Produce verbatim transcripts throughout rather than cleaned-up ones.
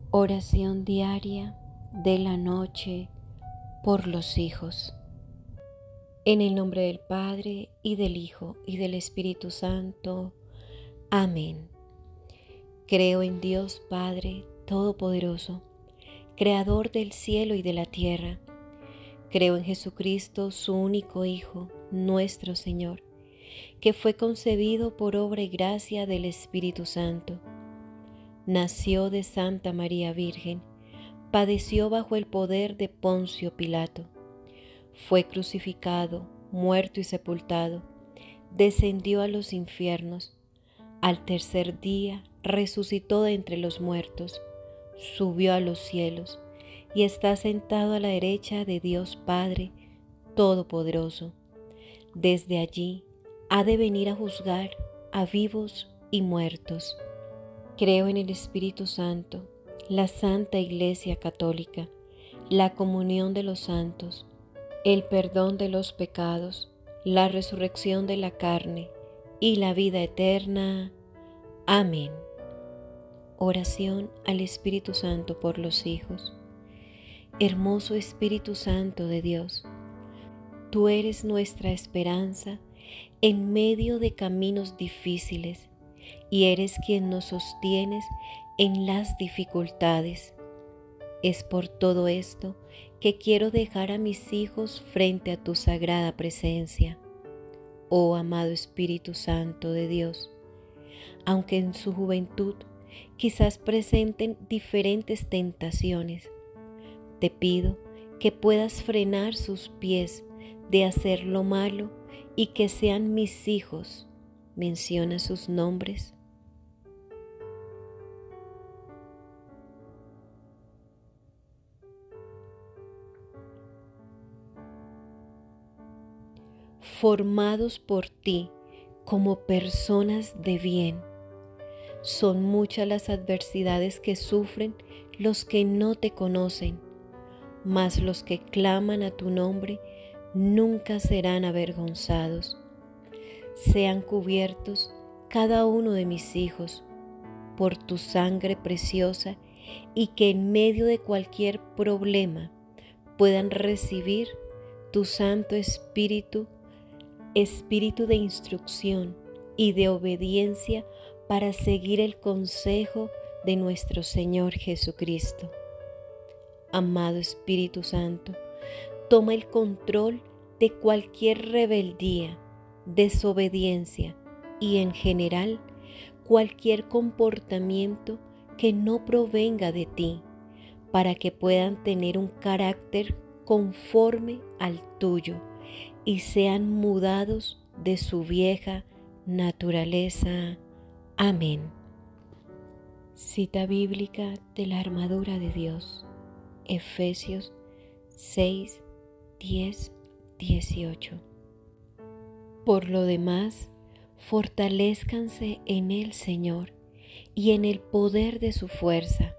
Oración diaria de la noche por los hijos. En el nombre del Padre, y del Hijo, y del Espíritu Santo. Amén. Creo en Dios Padre Todopoderoso, Creador del cielo y de la tierra. Creo en Jesucristo, su único Hijo, nuestro Señor, que fue concebido por obra y gracia del Espíritu Santo. Nació de Santa María Virgen, padeció bajo el poder de Poncio Pilato, fue crucificado, muerto y sepultado, descendió a los infiernos, al tercer día resucitó de entre los muertos, subió a los cielos y está sentado a la derecha de Dios Padre Todopoderoso. Desde allí ha de venir a juzgar a vivos y muertos. Creo en el Espíritu Santo, la Santa Iglesia Católica, la comunión de los santos, el perdón de los pecados, la resurrección de la carne y la vida eterna. Amén. Oración al Espíritu Santo por los hijos. Hermoso Espíritu Santo de Dios, tú eres nuestra esperanza en medio de caminos difíciles, y eres quien nos sostienes en las dificultades. Es por todo esto que quiero dejar a mis hijos frente a tu sagrada presencia. Oh amado Espíritu Santo de Dios, aunque en su juventud quizás presenten diferentes tentaciones, te pido que puedas frenar sus pies de hacer lo malo y que sean mis hijos. Menciona sus nombres. Formados por ti como personas de bien. Son muchas las adversidades que sufren los que no te conocen, mas los que claman a tu nombre nunca serán avergonzados. Sean cubiertos cada uno de mis hijos por tu sangre preciosa, y que en medio de cualquier problema puedan recibir tu Santo Espíritu, Espíritu de instrucción y de obediencia para seguir el consejo de nuestro Señor Jesucristo. Amado Espíritu Santo, toma el control de cualquier rebeldía, desobediencia y en general cualquier comportamiento que no provenga de ti, para que puedan tener un carácter conforme al tuyo y sean mudados de su vieja naturaleza. Amén. Cita bíblica de la armadura de Dios, Efesios seis, diez, dieciocho. Por lo demás, fortalézcanse en el Señor y en el poder de su fuerza.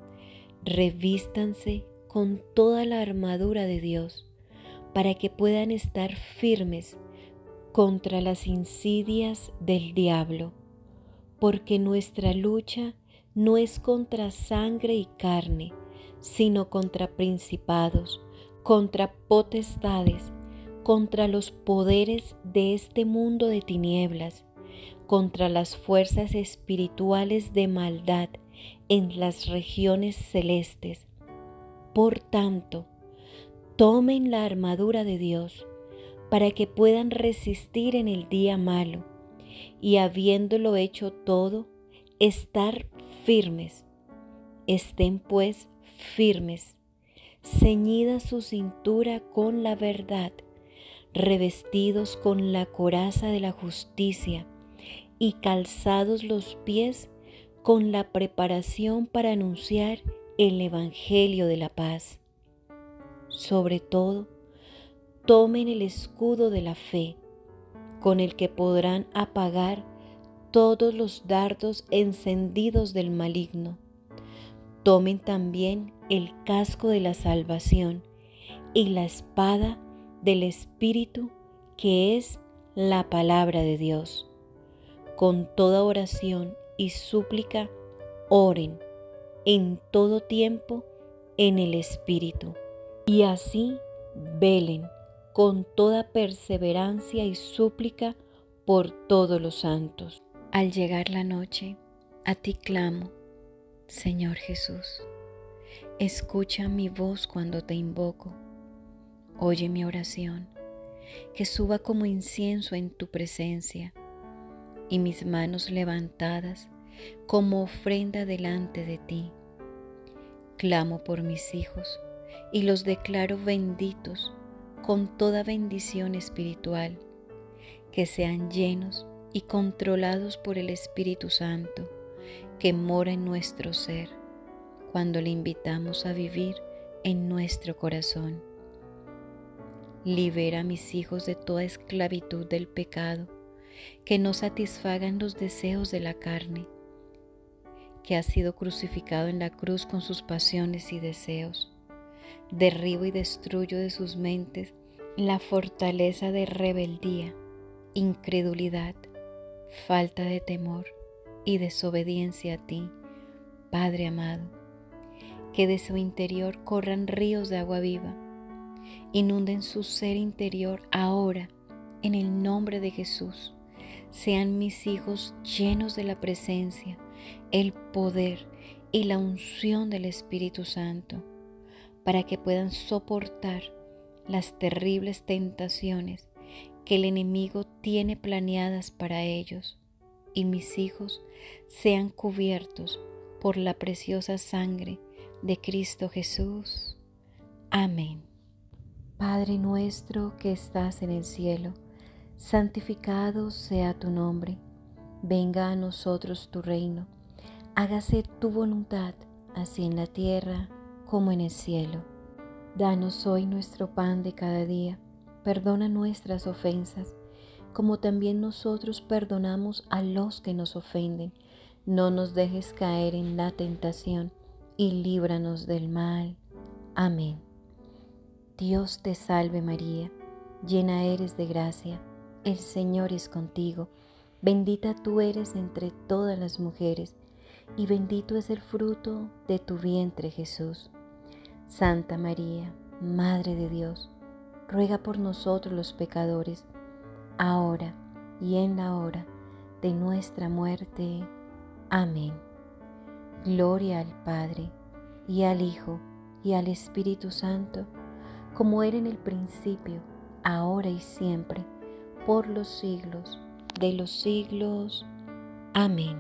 Revístanse con toda la armadura de Dios, para que puedan estar firmes contra las insidias del diablo, porque nuestra lucha no es contra sangre y carne, sino contra principados, contra potestades, contra los poderes de este mundo de tinieblas, contra las fuerzas espirituales de maldad en las regiones celestes. Por tanto, tomen la armadura de Dios para que puedan resistir en el día malo y, habiéndolo hecho todo, estar firmes. Estén pues firmes, ceñida su cintura con la verdad, revestidos con la coraza de la justicia y calzados los pies con la preparación para anunciar el Evangelio de la paz. Sobre todo, tomen el escudo de la fe, con el que podrán apagar todos los dardos encendidos del maligno. Tomen también el casco de la salvación y la espada del Espíritu, que es la palabra de Dios. Con toda oración y súplica, oren en todo tiempo en el Espíritu, y así velen con toda perseverancia y súplica por todos los santos. Al llegar la noche, a ti clamo, Señor Jesús. Escucha mi voz cuando te invoco. Oye mi oración, que suba como incienso en tu presencia, y mis manos levantadas como ofrenda delante de ti. Clamo por mis hijos y los declaro benditos con toda bendición espiritual, que sean llenos y controlados por el Espíritu Santo que mora en nuestro ser cuando le invitamos a vivir en nuestro corazón. Libera a mis hijos de toda esclavitud del pecado, que no satisfagan los deseos de la carne, que ha sido crucificado en la cruz con sus pasiones y deseos. Derribo y destruyo de sus mentes la fortaleza de rebeldía, incredulidad, falta de temor y desobediencia a ti, Padre amado. Que de su interior corran ríos de agua viva, inunden su ser interior ahora en el nombre de Jesús. Sean mis hijos llenos de la presencia, el poder y la unción del Espíritu Santo, para que puedan soportar las terribles tentaciones que el enemigo tiene planeadas para ellos, y mis hijos sean cubiertos por la preciosa sangre de Cristo Jesús. Amén. Padre nuestro que estás en el cielo, santificado sea tu nombre. Venga a nosotros tu reino. Hágase tu voluntad, así en la tierra como en el cielo. Danos hoy nuestro pan de cada día. Perdona nuestras ofensas, como también nosotros perdonamos a los que nos ofenden. No nos dejes caer en la tentación, y líbranos del mal. Amén. Dios te salve María, llena eres de gracia, el Señor es contigo. Bendita tú eres entre todas las mujeres, y bendito es el fruto de tu vientre Jesús. Santa María, Madre de Dios, ruega por nosotros los pecadores, ahora y en la hora de nuestra muerte. Amén. Gloria al Padre, y al Hijo, y al Espíritu Santo, como era en el principio, ahora y siempre, por los siglos de los siglos. Amén.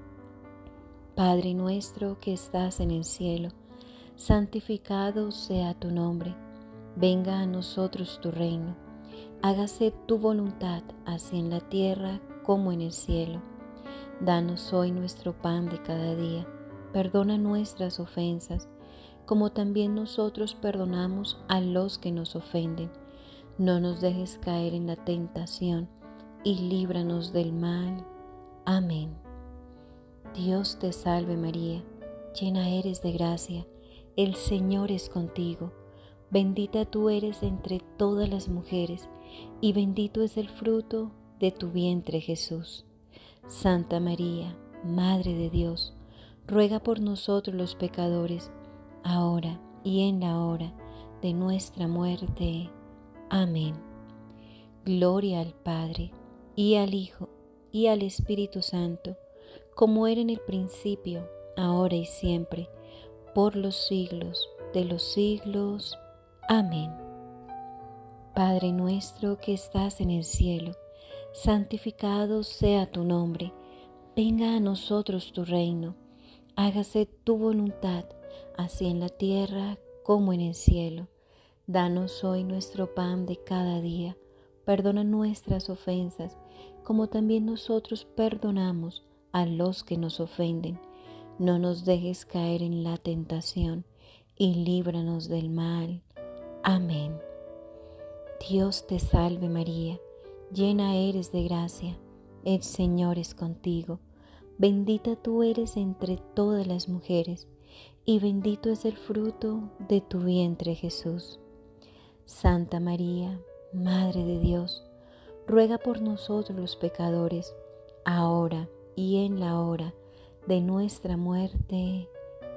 Padre nuestro que estás en el cielo, santificado sea tu nombre. Venga a nosotros tu reino. Hágase tu voluntad, así en la tierra como en el cielo. Danos hoy nuestro pan de cada día. Perdona nuestras ofensas, como también nosotros perdonamos a los que nos ofenden. No nos dejes caer en la tentación, y líbranos del mal. Amén. Dios te salve María, llena eres de gracia, el Señor es contigo. Bendita tú eres entre todas las mujeres, y bendito es el fruto de tu vientre Jesús. Santa María, Madre de Dios, ruega por nosotros los pecadores, ahora y en la hora de nuestra muerte. Amén. Gloria al Padre, y al Hijo, y al Espíritu Santo, como era en el principio, ahora y siempre, por los siglos de los siglos. Amén. Padre nuestro que estás en el cielo, santificado sea tu nombre. Venga a nosotros tu reino. Hágase tu voluntad, así en la tierra como en el cielo. Danos hoy nuestro pan de cada día. Perdona nuestras ofensas, como también nosotros perdonamos a los que nos ofenden. No nos dejes caer en la tentación, y líbranos del mal. Amén. Dios te salve María, llena eres de gracia, el Señor es contigo. Bendita tú eres entre todas las mujeres, y bendito es el fruto de tu vientre Jesús. Santa María, Madre de Dios, ruega por nosotros los pecadores, ahora y en la hora de nuestra muerte.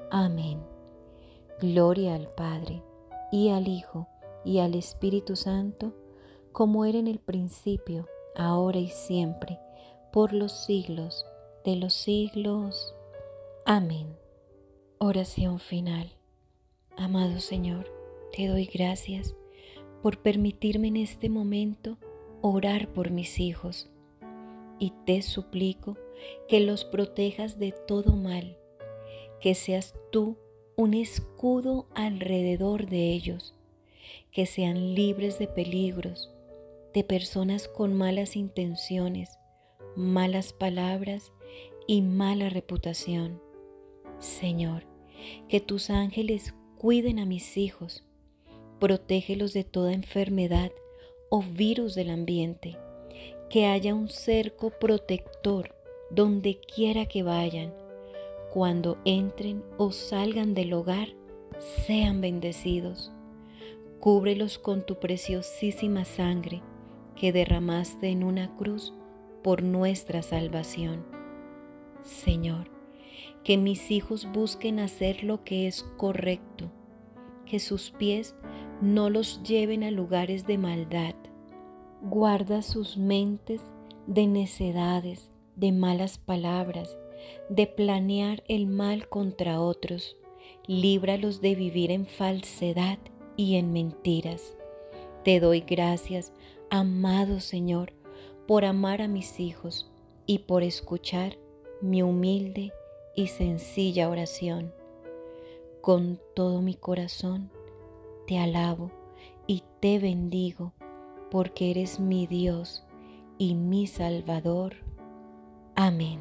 Amén. Gloria al Padre, y al Hijo, y al Espíritu Santo, como era en el principio, ahora y siempre, por los siglos de los siglos. Amén. Oración final. Amado Señor, te doy gracias por permitirme en este momento orar por mis hijos, y te suplico que los protejas de todo mal, que seas tú un escudo alrededor de ellos, que sean libres de peligros, de personas con malas intenciones, malas palabras y mala reputación. Señor, que tus ángeles cuiden a mis hijos, protégelos de toda enfermedad o virus del ambiente, que haya un cerco protector donde quiera que vayan. Cuando entren o salgan del hogar, sean bendecidos. Cúbrelos con tu preciosísima sangre que derramaste en una cruz por nuestra salvación. Señor, que mis hijos busquen hacer lo que es correcto, que sus pies no los lleven a lugares de maldad. Guarda sus mentes de necedades, de malas palabras, de planear el mal contra otros. Líbralos de vivir en falsedad y en mentiras. Te doy gracias, amado Señor, por amar a mis hijos y por escuchar mi humilde y sencilla oración. Con todo mi corazón te alabo y te bendigo, porque eres mi Dios y mi Salvador. Amén.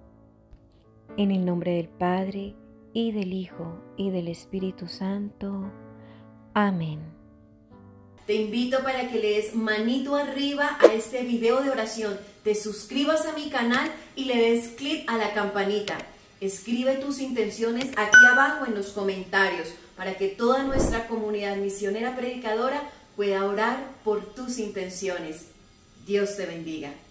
En el nombre del Padre, y del Hijo, y del Espíritu Santo. Amén. Te invito para que le des manito arriba a este video de oración, te suscribas a mi canal y le des clic a la campanita. Escribe tus intenciones aquí abajo en los comentarios para que toda nuestra comunidad misionera predicadora pueda orar por tus intenciones. Dios te bendiga.